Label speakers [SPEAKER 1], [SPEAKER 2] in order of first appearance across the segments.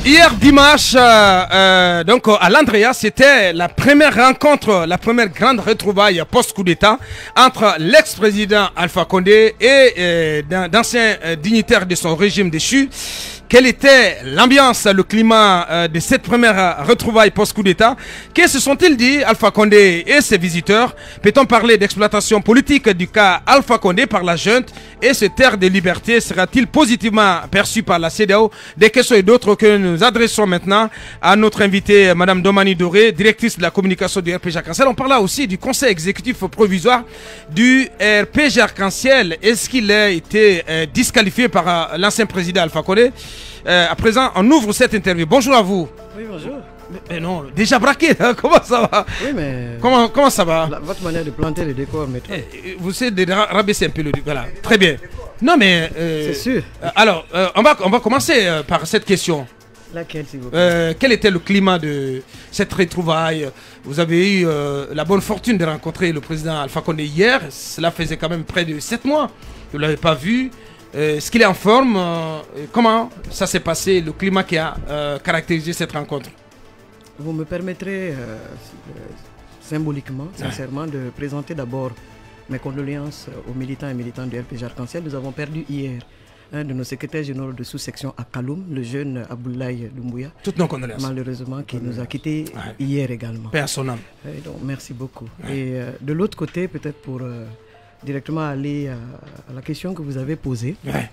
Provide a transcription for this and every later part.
[SPEAKER 1] Hier dimanche, donc à l'Andrea, c'était la première rencontre, la première grande retrouvaille post-coup d'État entre l'ex-président Alpha Condé et d'anciens dignitaires de son régime déchu. Quelle était l'ambiance, le climat de cette première retrouvaille post-coup d'État? Que se sont-ils dit, Alpha Condé et ses visiteurs? Peut-on parler d'exploitation politique du cas Alpha Condé par la junte? Et ce terre de liberté sera-t-il positivement perçu par la CEDEAO? Des questions et d'autres que nous adressons maintenant à notre invitée, Madame Domani Doré, directrice de la communication du RPG Arc-en-Ciel. On parla aussi du conseil exécutif provisoire du RPG Arc-en-Ciel. Est-ce qu'il a été disqualifié par l'ancien président Alpha Condé? À présent, on ouvre cette interview. Bonjour à vous.
[SPEAKER 2] Oui, bonjour.
[SPEAKER 1] Mais non, déjà braqué, hein? Comment ça va?
[SPEAKER 2] Oui, mais...
[SPEAKER 1] Comment ça va?
[SPEAKER 2] Votre manière de planter le décor, mais...
[SPEAKER 1] Vous essayez de rabaisser un peu le... Voilà, très bien. Non, mais...
[SPEAKER 2] c'est sûr.
[SPEAKER 1] Alors, on va commencer par cette question.
[SPEAKER 2] Laquelle, s'il vous plaît?
[SPEAKER 1] Quel était le climat de cette retrouvaille? Vous avez eu la bonne fortune de rencontrer le président Alpha Condé hier. Cela faisait quand même près de 7 mois. Vous ne l'avez pas vu. Est-ce qu'il est en forme? Comment ça s'est passé, le climat qui a caractérisé cette rencontre?
[SPEAKER 2] Vous me permettrez symboliquement, sincèrement, de présenter d'abord mes condoléances aux militants et militantes du RPG Arc-en-Ciel. Nous avons perdu hier un de nos secrétaires généraux de sous-section à Kaloum, le jeune Aboulaye Doumbouya.
[SPEAKER 1] Toutes nos condoléances.
[SPEAKER 2] Malheureusement, qui nous a quittés hier également.
[SPEAKER 1] Paix à son âme.
[SPEAKER 2] Donc, merci beaucoup. Et de l'autre côté, peut-être pour... directement aller à la question que vous avez posée.
[SPEAKER 1] Ouais.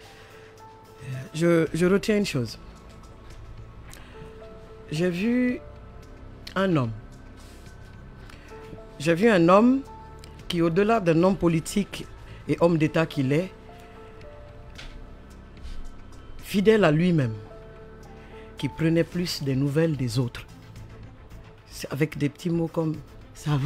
[SPEAKER 2] Je retiens une chose. J'ai vu un homme. J'ai vu un homme qui, au-delà d'un homme politique et homme d'État qu'il est, fidèle à lui-même, qui prenait plus des nouvelles des autres. Avec des petits mots comme « ça va ?»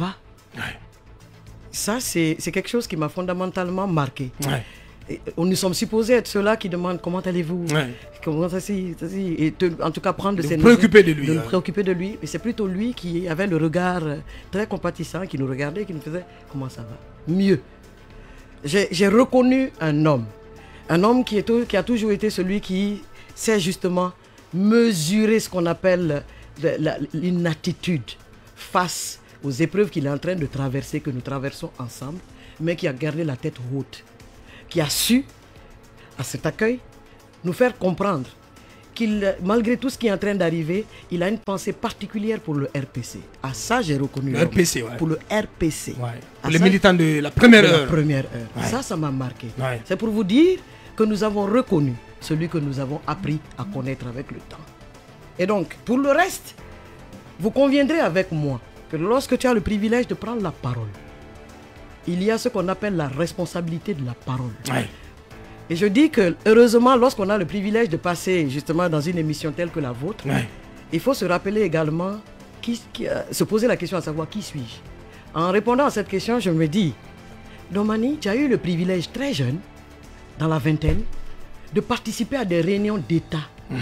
[SPEAKER 2] Ça, c'est quelque chose qui m'a fondamentalement marqué.
[SPEAKER 1] Ouais.
[SPEAKER 2] Et nous sommes supposés être ceux-là qui demandent comment allez-vous, comment ça et en tout cas prendre de ses nouvelles,
[SPEAKER 1] préoccuper de lui.
[SPEAKER 2] De nous préoccuper de lui. Mais c'est plutôt lui qui avait le regard très compatissant, qui nous regardait, qui nous faisait comment ça va. Mieux. J'ai reconnu un homme qui a toujours été celui qui sait justement mesurer ce qu'on appelle une attitude face aux épreuves qu'il est en train de traverser, que nous traversons ensemble, mais qui a gardé la tête haute, qui a su, à cet accueil, nous faire comprendre qu'il, malgré tout ce qui est en train d'arriver, il a une pensée particulière pour le RPC. À ça, j'ai reconnu
[SPEAKER 1] le RPC, ouais.
[SPEAKER 2] Pour le RPC.
[SPEAKER 1] Ouais. Pour les militants de la première heure.
[SPEAKER 2] La première heure.
[SPEAKER 1] Ouais.
[SPEAKER 2] Ça m'a marqué.
[SPEAKER 1] Ouais.
[SPEAKER 2] C'est pour vous dire que nous avons reconnu celui que nous avons appris à connaître avec le temps. Et donc, pour le reste, vous conviendrez avec moi que lorsque tu as le privilège de prendre la parole, il y a ce qu'on appelle la responsabilité de la parole.
[SPEAKER 1] Ouais.
[SPEAKER 2] Et je dis que, heureusement, lorsqu'on a le privilège de passer justement dans une émission telle que la vôtre, il faut se rappeler également, se poser la question à savoir qui suis-je. En répondant à cette question, je me dis, Domani, tu as eu le privilège très jeune, dans la vingtaine, de participer à des réunions d'État,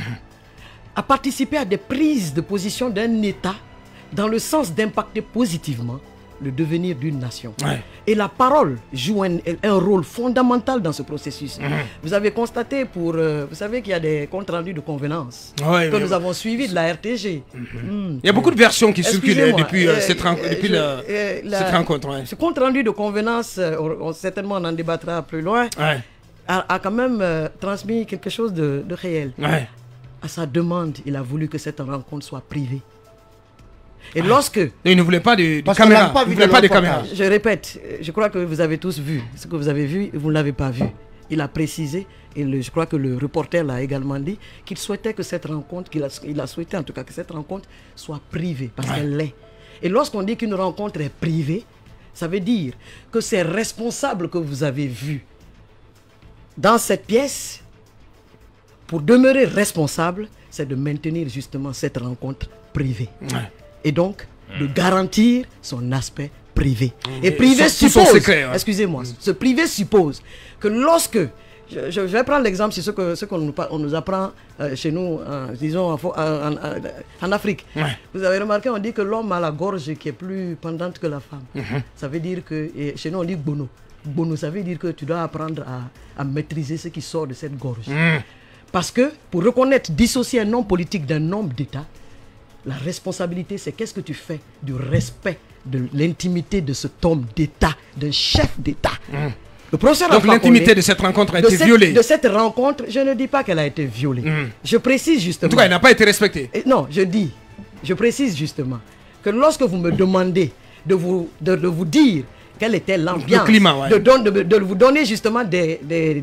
[SPEAKER 2] à participer à des prises de position d'un État dans le sens d'impacter positivement le devenir d'une nation. Ouais. Et la parole joue un rôle fondamental dans ce processus. Vous avez constaté vous savez qu'il y a des comptes rendus de convenance que nous avons suivis de la RTG.
[SPEAKER 1] Il y a beaucoup de versions qui circulent depuis cette rencontre.
[SPEAKER 2] Ce compte rendu de convenance, certainement on en débattra plus loin, a quand même transmis quelque chose de réel. Ouais. À sa demande, il a voulu que cette rencontre soit privée. Et lorsque...
[SPEAKER 1] Il ne voulait pas de caméra. Il ne voulait pas de caméra.
[SPEAKER 2] Je répète, je crois que vous avez tous vu. Ce que vous avez vu, vous ne l'avez pas vu. Il a précisé, et je crois que le reporter l'a également dit, qu'il souhaitait que cette rencontre, il a souhaité en tout cas que cette rencontre soit privée, parce qu'elle l'est. Et lorsqu'on dit qu'une rencontre est privée, ça veut dire que ces responsables que vous avez vus dans cette pièce, pour demeurer responsable, c'est de maintenir justement cette rencontre privée. Et donc, de garantir son aspect privé. Et privé suppose, excusez-moi, ce privé suppose que lorsque, je vais prendre l'exemple sur ce qu'on nous apprend chez nous, disons en Afrique. Vous avez remarqué, on dit que l'homme a la gorge qui est plus pendante que la femme. Ça veut dire que, chez nous on dit bono. Bono, ça veut dire que tu dois apprendre à maîtriser ce qui sort de cette gorge. Parce que pour reconnaître, dissocier un homme politique d'un homme d'État, la responsabilité, c'est qu'est-ce que tu fais du respect de l'intimité de cet homme d'État, d'un chef d'État. Le professeur
[SPEAKER 1] Donc l'intimité de cette rencontre a été violée.
[SPEAKER 2] De cette rencontre, je ne dis pas qu'elle a été violée. Je précise justement.
[SPEAKER 1] En tout cas, elle n'a pas été respectée.
[SPEAKER 2] Non, je précise justement que lorsque vous me demandez de vous dire quelle était l'ambiance, de vous donner justement des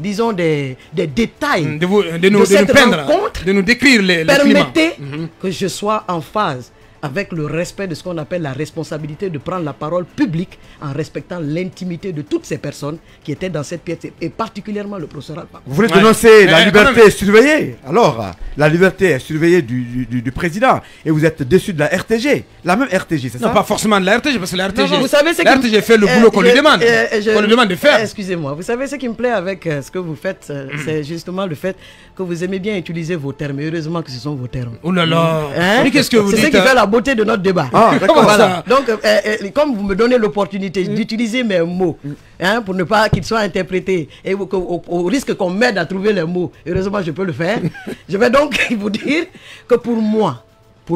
[SPEAKER 2] détails
[SPEAKER 1] de
[SPEAKER 2] cette
[SPEAKER 1] peindre,
[SPEAKER 2] rencontre,
[SPEAKER 1] de nous décrire les
[SPEAKER 2] permettez que je sois en phase avec le respect de ce qu'on appelle la responsabilité de prendre la parole publique en respectant l'intimité de toutes ces personnes qui étaient dans cette pièce, et particulièrement le professeur Alpha.
[SPEAKER 3] Vous voulez dénoncer la liberté est surveillée. Alors, la liberté est surveillée du président, et vous êtes déçu de la RTG. La même RTG, c'est ça?
[SPEAKER 1] Non, pas forcément de la RTG, parce que la RTG,
[SPEAKER 2] vous savez, la
[SPEAKER 1] RTG fait le boulot qu'on lui demande. Qu'on lui demande de faire.
[SPEAKER 2] Excusez-moi, vous savez ce qui me plaît avec ce que vous faites, c'est justement le fait que vous aimez bien utiliser vos termes. Et heureusement que ce sont vos termes.
[SPEAKER 1] Oh là là. Qu'est-ce que vous dites?
[SPEAKER 2] C'est ce qui fait la beauté de notre débat.
[SPEAKER 3] Ah, d'accord.
[SPEAKER 2] Voilà. Donc, comme vous me donnez l'opportunité d'utiliser mes mots, pour ne pas qu'ils soient interprétés, et au risque qu'on m'aide à trouver les mots, heureusement je peux le faire, je vais donc vous dire que pour moi,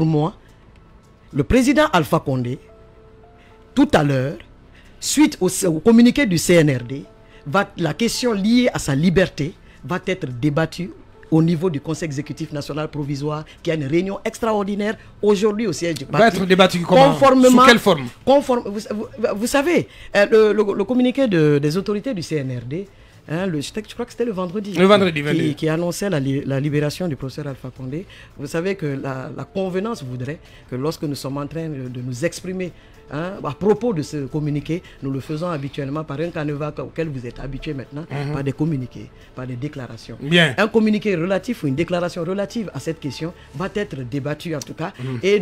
[SPEAKER 2] le président Alpha Condé, tout à l'heure, suite au communiqué du CNRD, la question liée à sa liberté va être débattue au niveau du Conseil exécutif national provisoire, qui a une réunion extraordinaire aujourd'hui au siège du parti.
[SPEAKER 1] Va être débattu comment? Sous quelle forme?
[SPEAKER 2] Vous savez, le communiqué des autorités du CNRD, je crois que c'était le vendredi. Qui annonçait la libération du professeur Alpha Condé. Vous savez que la convenance voudrait que lorsque nous sommes en train de nous exprimer à propos de ce communiqué, nous le faisons habituellement par un canevas auquel vous êtes habitués maintenant, par des communiqués, par des déclarations.
[SPEAKER 1] Bien.
[SPEAKER 2] Un communiqué relatif ou une déclaration relative à cette question va être débattu en tout cas, et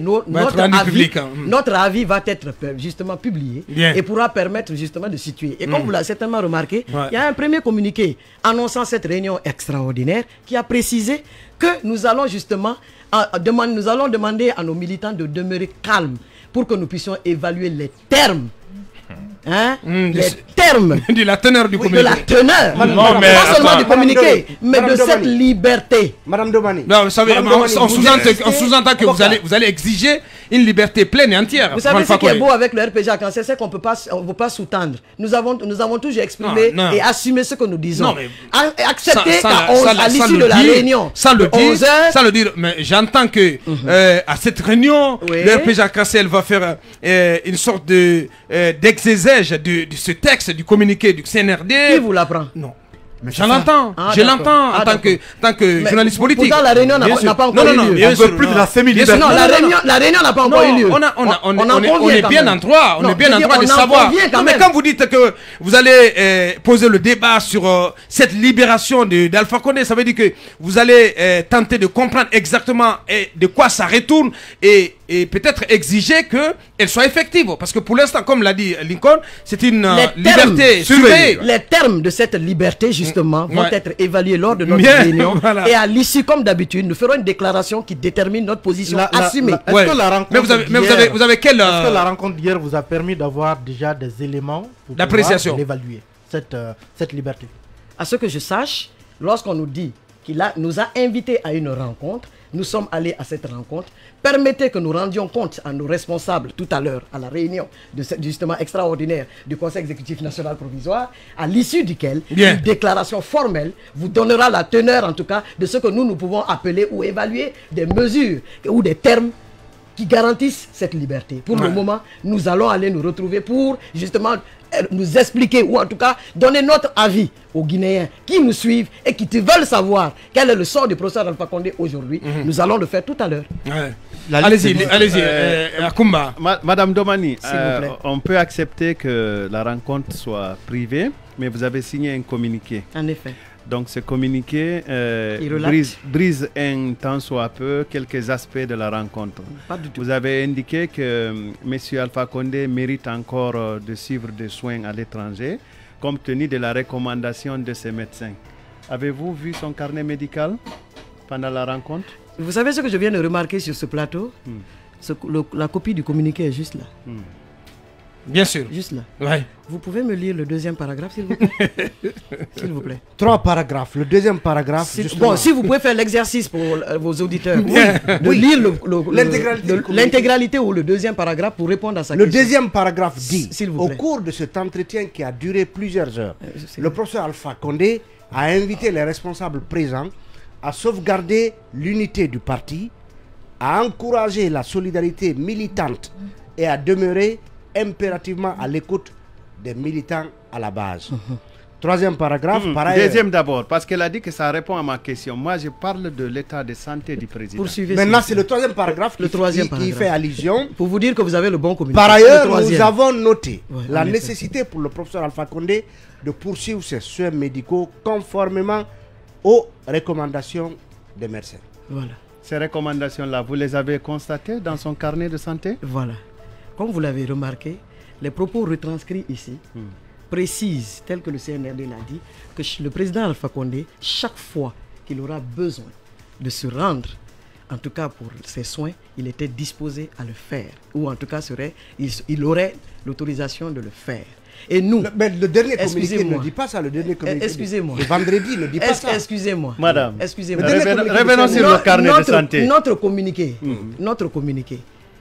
[SPEAKER 2] notre avis va être justement publié.
[SPEAKER 1] Bien.
[SPEAKER 2] Et pourra permettre justement de situer. Et comme vous l'avez certainement remarqué, il y a un premier communiqué annonçant cette réunion extraordinaire qui a précisé que nous allons justement demander à nos militants de demeurer calmes pour que nous puissions évaluer les termes. Les termes
[SPEAKER 1] de la teneur du communiqué.
[SPEAKER 2] De la teneur. Pas seulement du communiqué, mais de cette liberté.
[SPEAKER 3] Madame Domani.
[SPEAKER 1] Non, vous savez, on sous-entend que vous allez exiger une liberté pleine et entière.
[SPEAKER 2] Vous savez ce qui est beau avec le RPG à cancer, c'est qu'on ne peut pas sous-tendre. Nous avons toujours exprimé et assumé ce que nous disons.
[SPEAKER 1] Non, mais
[SPEAKER 2] accepter à l'issue de la réunion.
[SPEAKER 1] Sans le dire, mais j'entends que à cette réunion, le RPG à cancer va faire une sorte d'exégèse de ce texte, du communiqué du CNRD.
[SPEAKER 2] Qui vous l'apprend?
[SPEAKER 1] Non. Je l'entends, je l'entends en tant que journaliste politique.
[SPEAKER 2] Pourtant, la réunion n'a pas encore eu lieu.
[SPEAKER 3] On veut plus de la semi-liberté.
[SPEAKER 2] Non, la réunion n'a pas encore eu lieu.
[SPEAKER 1] On est bien en droit, de savoir. Mais quand vous dites que vous allez poser le débat sur cette libération d'Alpha Condé, ça veut dire que vous allez tenter de comprendre exactement de quoi ça retourne et peut-être exiger qu'elle soit effective. Parce que pour l'instant, comme l'a dit Lincoln, c'est une liberté surveillée.
[SPEAKER 2] Les termes de cette liberté, justement, vont être évalués lors de notre réunion. Voilà. Et à l'issue, comme d'habitude, nous ferons une déclaration qui détermine notre position assumée.
[SPEAKER 3] Est-ce que la rencontre
[SPEAKER 1] vous avez quelle...
[SPEAKER 3] Est-ce que la rencontre d'hier vous a permis d'avoir déjà des éléments pour
[SPEAKER 1] d'appréciation,
[SPEAKER 3] l'évaluer, cette liberté?
[SPEAKER 2] À ce que je sache, lorsqu'on nous dit qu'il nous a invités à une rencontre, nous sommes allés à cette rencontre. Permettez que nous rendions compte à nos responsables tout à l'heure à la réunion de justement extraordinaire du Conseil exécutif national provisoire, à l'issue duquel une déclaration formelle vous donnera la teneur en tout cas de ce que nous pouvons appeler ou évaluer des mesures ou des termes qui garantissent cette liberté. Pour le moment, nous allons aller nous retrouver pour justement nous expliquer ou en tout cas donner notre avis aux Guinéens qui nous suivent et qui veulent savoir quel est le sort du professeur Alpha Condé aujourd'hui. Nous allons le faire tout à l'heure.
[SPEAKER 1] Allez-y, Akumba.
[SPEAKER 4] Madame Domani,
[SPEAKER 2] on
[SPEAKER 4] peut accepter que la rencontre soit privée, mais vous avez signé un communiqué.
[SPEAKER 2] En effet.
[SPEAKER 4] Donc ce communiqué brise un tant soit peu quelques aspects de la rencontre.
[SPEAKER 2] Pas du tout.
[SPEAKER 4] Vous avez indiqué que M. Alpha Condé mérite encore de suivre des soins à l'étranger, compte tenu de la recommandation de ses médecins. Avez-vous vu son carnet médical pendant la rencontre?
[SPEAKER 2] Vous savez ce que je viens de remarquer sur ce plateau? La copie du communiqué est juste là.
[SPEAKER 1] Bien sûr.
[SPEAKER 2] Juste là.
[SPEAKER 1] Ouais.
[SPEAKER 2] Vous pouvez me lire le deuxième paragraphe, s'il vous plaît? S'il vous plaît.
[SPEAKER 5] 3 paragraphes. Le deuxième paragraphe.
[SPEAKER 2] Bon, si vous pouvez faire l'exercice pour vos auditeurs, de lire l'intégralité ou le deuxième paragraphe pour répondre à sa question.
[SPEAKER 5] Le deuxième paragraphe dit,
[SPEAKER 2] s'il vous
[SPEAKER 5] au
[SPEAKER 2] plaît.
[SPEAKER 5] cours de cet entretien qui a duré plusieurs heures, le professeur Alpha Condé a invité les responsables présents à sauvegarder l'unité du parti, à encourager la solidarité militante et à demeurer impérativement à l'écoute des militants à la base. Troisième paragraphe, par ailleurs.
[SPEAKER 4] Deuxième d'abord, parce qu'elle a dit que ça répond à ma question. Moi, je parle de l'état de santé du président.
[SPEAKER 2] Poursuivez.
[SPEAKER 5] Maintenant, c'est le troisième paragraphe
[SPEAKER 2] Le troisième
[SPEAKER 5] qui
[SPEAKER 2] paragraphe.
[SPEAKER 5] fait allusion.
[SPEAKER 2] Pour vous dire que vous avez le bon communiqué.
[SPEAKER 5] Par ailleurs, nous avons noté la
[SPEAKER 2] en effet.
[SPEAKER 5] nécessité pour le professeur Alpha Condé de poursuivre ses soins médicaux conformément aux recommandations des médecins.
[SPEAKER 2] Voilà.
[SPEAKER 4] Ces recommandations-là, vous les avez constatées dans son carnet de santé?
[SPEAKER 2] Voilà. Comme vous l'avez remarqué, les propos retranscrits ici précisent, tel que le CNRD l'a dit, que le président Alpha Condé, chaque fois qu'il aura besoin de se rendre, en tout cas pour ses soins, il était disposé à le faire. Ou en tout cas, il aurait l'autorisation de le faire. Et nous...
[SPEAKER 5] Mais le dernier communiqué ne dit pas ça, le dernier communiqué.
[SPEAKER 2] Excusez-moi.
[SPEAKER 5] Le vendredi ne dit pas ça.
[SPEAKER 2] Excusez-moi.
[SPEAKER 4] Madame,
[SPEAKER 2] excusez-moi.
[SPEAKER 4] revenons sur le carnet de santé.
[SPEAKER 2] Notre communiqué,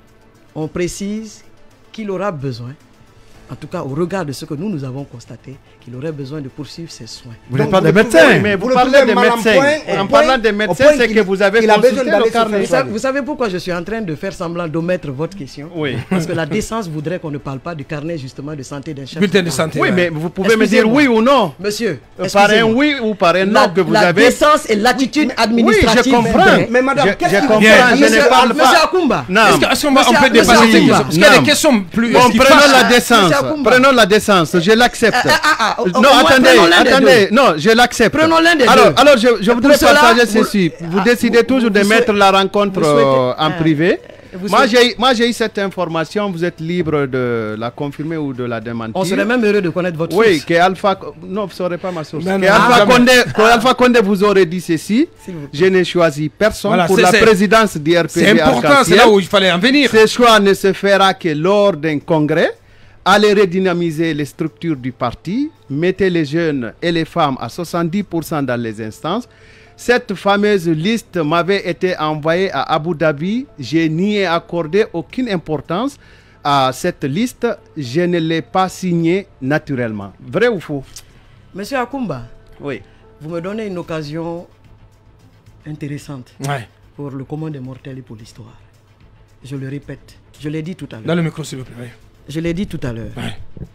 [SPEAKER 2] on précise qu'il aura besoin, en tout cas au regard de ce que nous avons constaté, qu'il aurait besoin de poursuivre ses soins.
[SPEAKER 3] Vous n'êtes pas des médecins.
[SPEAKER 4] Mais vous parlez des médecins. En parlant des médecins, c'est que vous avez consulté le carnet.
[SPEAKER 2] Vous savez pourquoi je suis en train de faire semblant d'omettre votre question?
[SPEAKER 4] Oui.
[SPEAKER 2] Parce que la décence voudrait qu'on ne parle pas du carnet justement de santé d'un chef.
[SPEAKER 1] Bulletin de santé.
[SPEAKER 4] Oui, mais vous pouvez me dire oui ou non.
[SPEAKER 2] Monsieur,
[SPEAKER 4] par un oui ou par un non que vous avez.
[SPEAKER 2] La décence et l'attitude administrative.
[SPEAKER 4] Oui, je comprends.
[SPEAKER 5] Mais madame,
[SPEAKER 4] je comprends, je ne parle pas.
[SPEAKER 2] Monsieur Akoumba.
[SPEAKER 1] Est-ce qu'on peut dépasser ces questions? Parce qu'il y a des questions plus...
[SPEAKER 4] Bon, prenons la décence. Prenons la décence, je l'accepte. Non, attendez, non, je l'accepte.
[SPEAKER 2] Prenons l'un des deux.
[SPEAKER 4] Alors, je voudrais partager ceci. Vous décidez toujours de mettre la rencontre en privé. Moi, j'ai eu cette information, vous êtes libre de la confirmer ou de la démentir.
[SPEAKER 2] On serait même heureux de connaître votre source.
[SPEAKER 4] Oui, que Alpha... Non, vous ne saurez pas ma source. Alpha Condé vous aurait dit ceci. Je n'ai choisi personne pour la présidence du RPG.
[SPEAKER 1] C'est important, c'est là où il fallait en venir.
[SPEAKER 4] Ce choix ne se fera que lors d'un congrès. Allez redynamiser les structures du parti, mettez les jeunes et les femmes à 70% dans les instances. Cette fameuse liste m'avait été envoyée à Abu Dhabi. Je n'y ai accordé aucune importance à cette liste. Je ne l'ai pas signée naturellement. Vrai ou faux?
[SPEAKER 2] Monsieur Akoumba,
[SPEAKER 4] oui.
[SPEAKER 2] Vous me donnez une occasion intéressante pour le commun des mortels et pour l'histoire. Je le répète, je l'ai dit tout à l'heure.
[SPEAKER 1] Dans le micro, s'il vous plaît.
[SPEAKER 2] Je l'ai dit tout à l'heure.